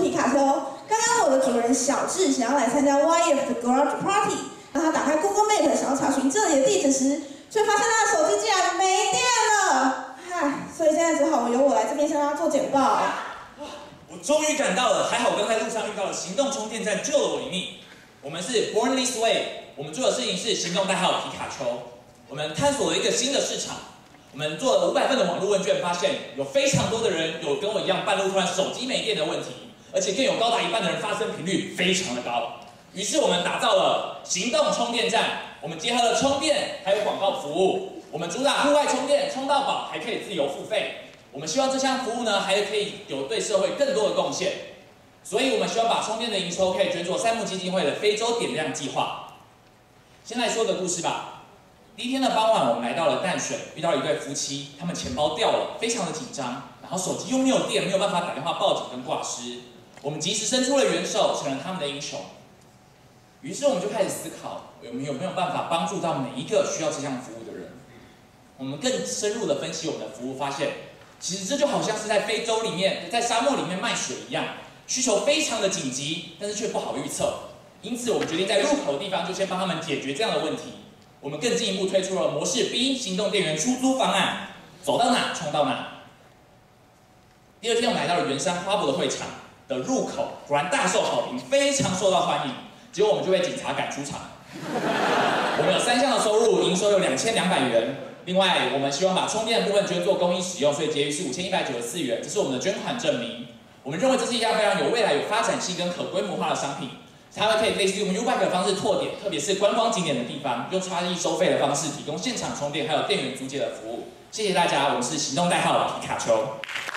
皮卡丘。刚刚我的主人小智想要来参加 YF 的 Garage Party， 当他打开 Google Map 想要查询这里的地址时，却发现他的手机竟然没电了。唉，所以现在只好由我来这边向他做简报。 我终于赶到了，还好我刚在路上遇到了行动充电站，救了我一命。我们是 Born This Way， 我们做的事情是行动代号皮卡丘。我们探索了一个新的市场。我们做了500份的网络问卷，发现有非常多的人有跟我一样半路突然手机没电的问题，而且更有高达1半的人发生频率非常的高。于是我们打造了行动充电站，我们结合了充电还有广告服务。我们主打户外充电，充到饱还可以自由付费。我们希望这项服务呢，还可以有对社会更多的贡献。所以我们希望把充电的营收可以捐作山木基金会的非洲点亮计划。先来说个故事吧。第一天的傍晚，我们来到了淡水，遇到了一对夫妻，他们钱包掉了，非常的紧张，然后手机又没有电，没有办法打电话报警跟挂失。我们及时伸出了援手，成了他们的英雄。于是我们就开始思考，我们有没有办法帮助到每一个需要这项服务的人。我们更深入的分析我们的服务，发现其实这就好像是在非洲里面，在沙漠里面卖水一样，需求非常的紧急，但是却不好预测。因此我们决定在入口的地方就先帮他们解决这样的问题。我们更进一步推出了模式 B 行动电源出租方案，走到哪充到哪。第二天，我们来到了圆山花博的会场的入口，果然大受好评，非常受到欢迎。结果我们就被警察赶出场。我们有3项的收入，营收有2200元。另外，我们希望把充电的部分捐作公益使用，所以结余是5194元，这是我们的捐款证明。我们认为这是一项非常有未来、有发展性跟可规模化的商品。它们可以类似用 U-Bike 的方式拓点，特别是观光景点的地方，用差异收费的方式提供现场充电，还有电源租借的服务。谢谢大家，我们是行动代号皮卡丘。